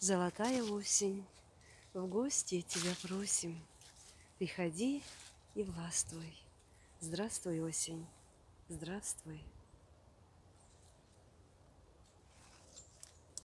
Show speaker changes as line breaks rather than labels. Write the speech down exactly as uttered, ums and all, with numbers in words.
Золотая осень, в гости тебя просим. Приходи и властвуй. Здравствуй, осень, здравствуй.